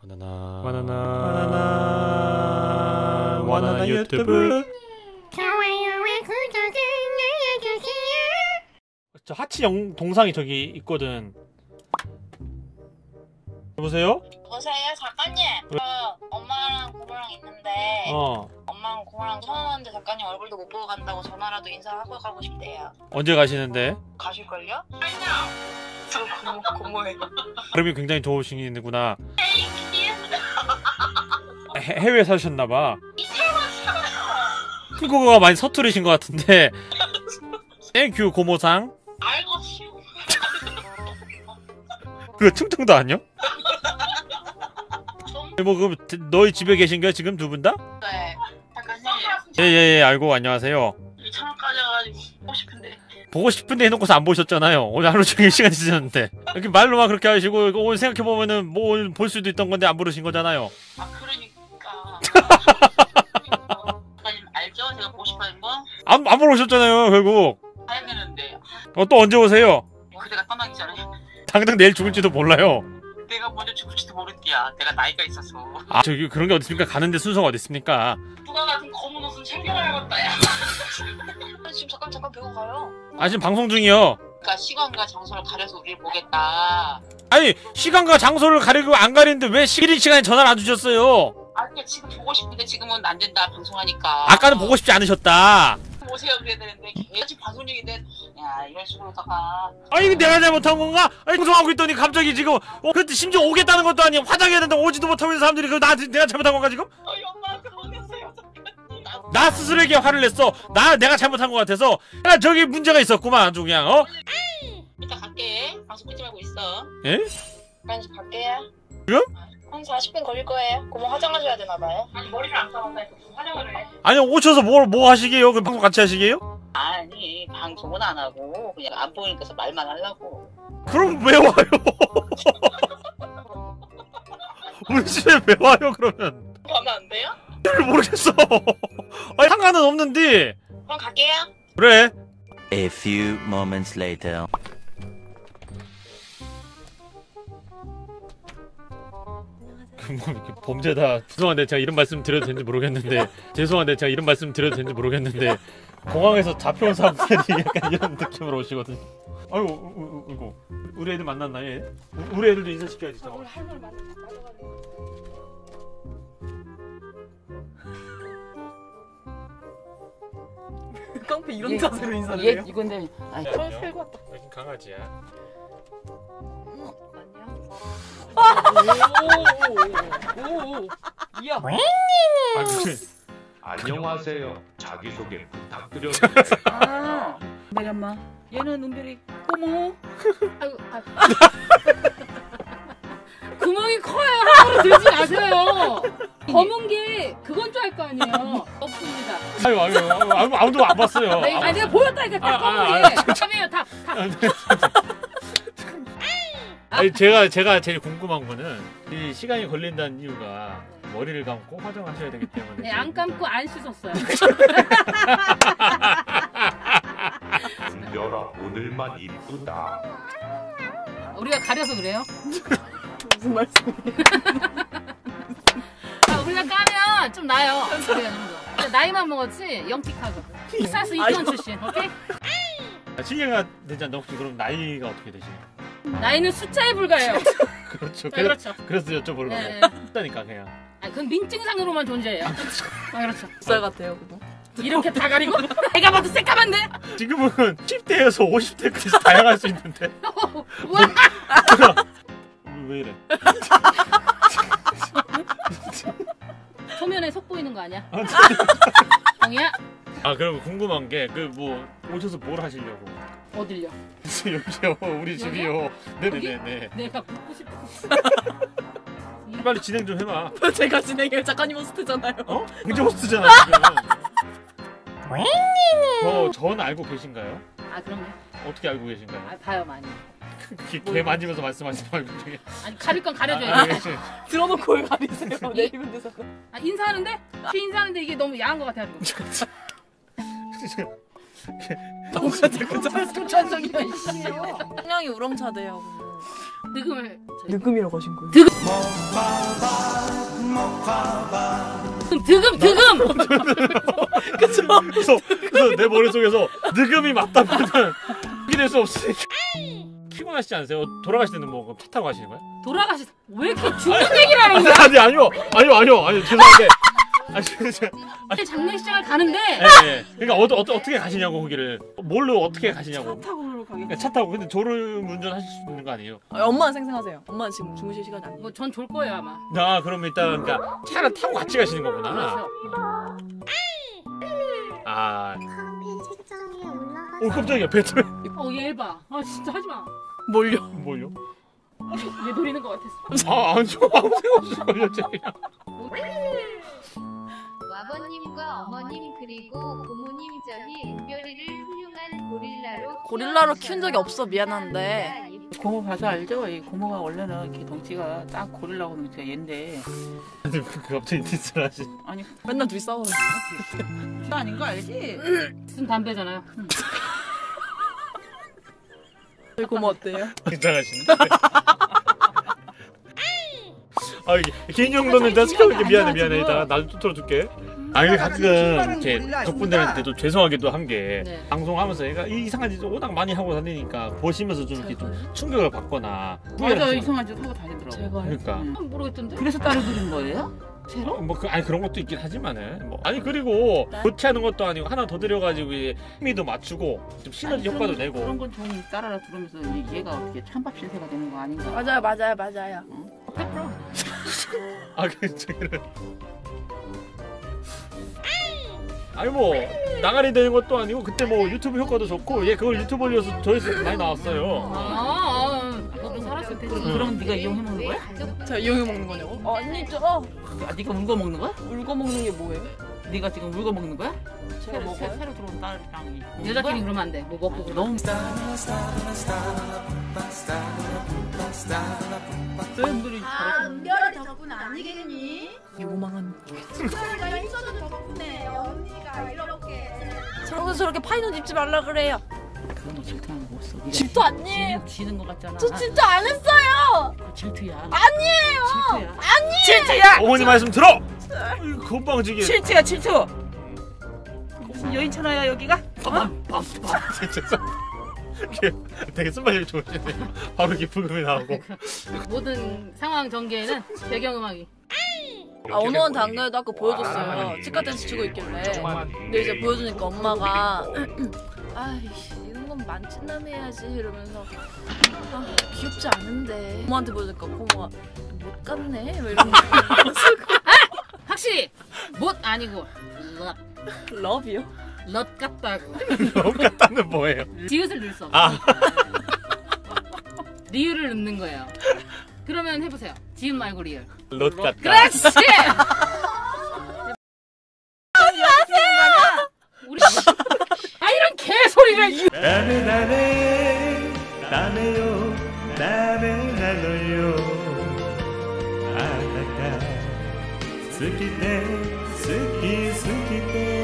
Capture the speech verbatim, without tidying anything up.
바나나 바나나 바나나 바나나 유튜브. 좋아요와 구독을 눌러주세요. 저 하치 영 동상이 저기 있거든. 여보세요? 여보세요 작가님. 저 엄마랑 고모랑 있는데 어 엄마랑 고모랑 전화 왔는데 작가님 얼굴도 못 보고 간다고 전화라도 인사하고 가고 싶대요. 언제 가시는데? 가실걸요? 아니요. 저 고모, 고모예요. 발음이 굉장히 좋으시는구나. 해, 해외에 사셨나봐. 한국어가 많이 서투르신 것 같은데. 땡큐 고모상. 알고 쉬우. 그거 충청도 아니야? 뭐 그 너희 집에 계신 거야 지금 두 분 다? 네. 작가님. 예예예 알고 안녕하세요. 이천원까지 와가지고 보고 싶은데. 보고 싶은데 해놓고서 안 보셨잖아요. 오늘 하루 종일 시간 쓰셨는데 이렇게 말로만 그렇게 하시고 오늘 생각해보면은 뭐 볼 수도 있던 건데 안 부르신 거잖아요. 아 그러니까. 작가님 알죠? 제가 보고 싶어하는 거? 안, 안 보러 오셨잖아요 결국. 가야 되는데. 어, 또 언제 오세요? 그대가 떠나기 전에. 당장 내일 죽을지도 몰라요. 내가 먼저 죽을지도 모른디야. 내가 나이가 있어서. 아 저기 그런 게 어디 있습니까? 가는데 순서가 어디 있습니까? 누가 같은 검은 옷은 챙겨가야겠다 야. 지금 잠깐 잠깐 배고 가요. 아 지금 방송 중이요. 그러니까 시간과 장소를 가려서 우리를 보겠다. 아니 시간과 장소를 가리고 안 가리는데 왜 시기린 시간에 전화를 안 주셨어요? 아 그러니까 지금 보고 싶은데 지금은 안 된다 방송하니까. 아까는 보고 싶지 않으셨다. 오세요 그래야 되는데 계속 방송 중인데 야 이럴 식으로다가. 아니 내가 잘못한 건가? 아니 방송하고 있더니 갑자기 지금 어 그때 심지어 오겠다는 것도 아니고 화장해야 된다고 오지도 못하고 있는 사람들이 그 나한테 내가 잘못한 건가 지금? 어이 엄마 그러겠어요 잠깐. 나 스스로에게 화를 냈어. 나 내가 잘못한 것 같아서. 내가 저기 문제가 있었구만 아주 그냥 어? 이따 갈게. 방송 끄지 말고 있어. 예? 나 이제 갈게요. 지금? 한 사십 분 걸릴 거예요. 고모 화장하셔야 되나봐요. 아니 머리를 안 감았다 해서 화장을 해. 아니 오셔서 뭘 뭐 하시게요? 그 방송 같이 하시게요? 아니 방송은 안 하고 그냥 안 보이니까 말만 하려고. 그럼 왜 와요? 우리 집에 왜 와요 그러면? 가면 안 돼요? 잘 모르겠어. 아니 상관은 없는데. 그럼 갈게요. 그래. A few moments later. 뭐 이렇게 범죄다. 죄송한데 제가 이런 말씀 드려도 되는지 모르겠는데 죄송한데 제가 이런 말씀 드려도 되는지 모르겠는데 공항에서 잡혀온 사람들이 약간 이런 느낌으로 오시거든요. 아유, 우, 우, 이거 우리 애들 만났나 얘? 우, 우리 애들도 인사시켜야지. 저거. 할머니 만나. 깡패 이런 자세로 인사를 얘 해요? 이건데 아니 야, 털 안녕. 풀고 왔다. 여긴 강아지야. 오오오오 이야 아, 그 안녕하세요. 자기소개 부탁드려요. 아 잠깐만 얘는 은별이 고모 아이고 아, 구멍이 커요 함부로 들지 마세요 검은 게 그건 줄 알 거 아니에요 없습니다 아유, 아유, 아유, 아무도 안 봤어요. 네, 아니 내가 보였다니까 다 아, 아, 검은 아, 게 참해요 다 다. 아니 제가 제가 제일 궁금한 거는 이 시간이 걸린다는 이유가 머리를 감고 화장하셔야 되기 때문에. 네, 안 감고 안 씻었어요 은별아 오늘만 이쁘다. 우리가 가려서 그래요? 무슨 말씀이에요? 아, 우리가 까면 좀 나요 우리가 좀 더. 근데 나이만 먹었지 영틱하고 텍사스 이태원 출신 오케이? 실례가 되지 않나 혹시 그럼 나이가 어떻게 되시나요? 나이는 숫자에 불과해요 그렇죠. 네, 그렇죠. 그래서 여쭤보려고 네. 했다니까 그냥. 아, 그건 민증상으로만 존재해요 아, 그렇죠 쌀 같아요 그거. 이렇게 다 가리고? 내가 봐도 새까만데? 지금은 십 대에서 오십 대까지 다양할 수 있는데. 우와! 왜 이래? 소면에 속 보이는 거 아니야? 형이야? 아 그럼 궁금한 게 그 뭐 오셔서 뭘 하시려고? 어딜요? 여기요 우리 집이요. 네네네네. 내가 묻고 싶어 빨리 진행 좀 해봐. 제가 진행해요. 작가님 호스트잖아요. 어? 경제 호스트잖아 지금. 저전 알고 계신가요? 아 그럼요 어떻게 알고 계신가요? 아 봐요 많이 개, 개 만지면서 말씀하시지 말고 되게. 아니 가릴 건 아, 가려줘야지 아, 들어놓고 왜 가리세요? 내리면 되서. 아 인사하는데? 피 인사하는데 이게 너무 야한 거 같아가지고 너무 자꾸 초천성이야 성량이 우렁차대요. 득음을 느금이라고 하신 거예요? 득음 득음 득음. 그쵸? 그래서, 그래서 내 머릿속에서 득음이 맞다면은 이길 수 없으니 피곤하시지 않으세요? 돌아가실 때는 뭐 차 타고 가시는 거예요? 돌아가시. 왜 이렇게 죽는 얘기를 하는 거야? 아니 아니요 아니요 아니요 아니요 죄송한데 아니 진짜 장례식장을 가는데. 예, 예. 그러니까 어, 어, 어떻게 가시냐고 거기를 뭘로 어떻게 가시냐고 타고 가겠 그러니까 차 타고 근데 졸음 운전하실 수 있는 거 아니에요? 아, 엄마는 생생하세요. 엄마는 지금 주무실 시간이 아니에요. 뭐 전 졸 거예요 아마. 아 그럼 일단 그러니까 차를 타고 같이 가시는 거구나. 그렇죠. 아, 커피 책장에 올라가. 오 깜짝이야 배틀. 어얘 봐. 아 진짜 하지 마. 뭘요? 뭘요? 얘 노리는 것 같았어. 아 아니요 아무 생각 없이 걸렸지 그냥. 아버님과 어머님 그리고 고모님 저희 은별이를 훌륭한 고릴라로 고릴라로 키운 적이 없어. 미안한데. 고모 봐서 알죠? 이 고모가 원래는 이렇게 덩치가 딱 고릴라고 덩치가 얘인데 아니 그 갑자기 디스를 하시. 아니 맨날 둘이 싸워요. 그거 아닌 거 알지? 쓴 담배잖아요. 저희 고모 어때요? 굉장하신데. 아 이게 개인 정도는 나 스카우게 미안해 미안해 이따 나도 또 틀어줄게. 아 근데 가끔 제 적분들한테도 죄송하기도 한 게 네. 방송하면서 얘가 이상한 짓 워낙 많이 하고 다니니까 보시면서 좀 이렇게 좀 충격을 받거나 후회를 맞아 하시거나. 이상한 짓 하고 다니더라고. 제가요? 그러니까 음, 모르겠던데. 그래서 딸을 들인 거예요? 새로? 뭐 그, 아니 그런 것도 있긴 하지만은 뭐 아니 그리고 교체하는 것도 아니고 하나 더 들여가지고 이제 힘이도 맞추고 좀 시너지 아니, 효과도 그런, 내고. 그런 건 좀 따라라 들으면서 이제 얘가 어떻게 찬밥 신세가 되는 거 아닌가? 맞아요, 맞아요, 맞아요. 아 그 저기를 아니 뭐 나가리 되는 것도 아니고 그때 뭐 유튜브 효과도 좋고 얘 그걸 유튜브 올려서 조회수 많이 나왔어요. 아, 아, 너도 살았을 테지. 그럼, 그럼 네가 이용해 먹는 거야? 자, 이용해 먹는 거냐고? 아니죠. 아, 네가 울고 먹는 거야? 울고 먹는 게 뭐예요? 네가 지금 울고 먹는 거야? 제가 새로, 먹어요? 새, 새로 들어온 딸이랑 이- 먹는 여자끼리 거야? 그러면 안 돼. 뭐 먹고 그러 너무 쌤들이 아, 잘하시는 은별이 덕분 아니겠니? 요망한. 은별이가 힘써준 덕분에 언니가 이렇게 저러고 저렇게 파이는 입지 말라 그래요. 그건 너 질투하는 거 없어. 네가 집도 아니에요. 지- 지는 거 같잖아. 저 진짜 안 했어요. 그거 질투야. 아니에요. 질투야. 질투야. 어머니 말씀 들어. 건방지게. 질투야 질투. 무슨 여인천하야 여기가? 진짜 되게 순발력 좋으시네. 바로 이렇게 부금이 나오고. 모든 상황 전개에는 배경음악이. 아, 언어한테 안 그래도 아까 보여줬어요. 치과 댄스 추고 있길래. 근데 이제 보여주니까 엄마가 아이씨 이런 건 만찢남 해야지 이러면서 아 귀엽지 않은데 엄마한테 보여주니까 고모가 못 갔네 뭐 이런 거. 확실히 못 아니고 럿. 러브요? 럿 같다고. 너무 같다는 뭐예요? 디귿을 넣을 수 없어. 아. 리을을 넣는 거예요. 그러면 해보세요. 지은 말고 리을. 롯 같다. 그렇지. 우리 아 이런 개소리를. 다음에 다음에 다음에요 다음에 나눠요 아따까 스키테 스키 스키테